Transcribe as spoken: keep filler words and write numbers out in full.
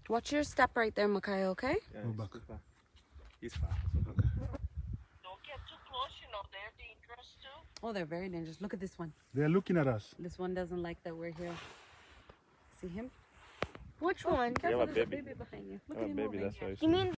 Watch your step right there, Micaiah, okay? Yeah, Go it's back. too far. He's far. It's okay. Don't get too close, you know, they're dangerous too. Oh, they're very dangerous. Look at this one. They're looking at us. This one doesn't like that we're here. See him? Which one? Careful, have a there's baby. a baby behind you. Look Oh, at him baby, moving. that's why. You mean